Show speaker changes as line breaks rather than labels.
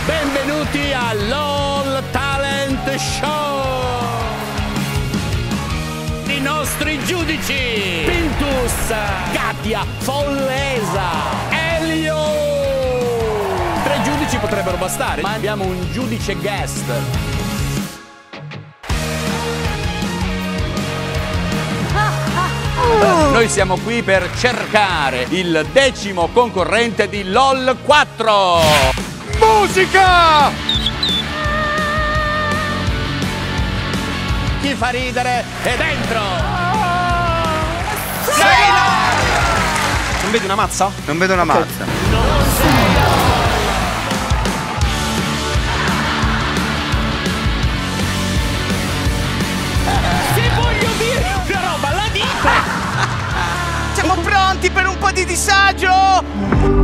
Benvenuti all'All Talent Show! I nostri giudici: Pintus, Katia, Follesa, Elio. 3 giudici potrebbero bastare, ma abbiamo un giudice guest. Noi siamo qui per cercare il 10° concorrente di LOL 4. Musica! Chi fa ridere è dentro! Sei là!
Non vedi una mazza?
Non vedo una mazza.
Non sei là! Se voglio dire una roba, la dico!
Siamo pronti per un po' di disagio?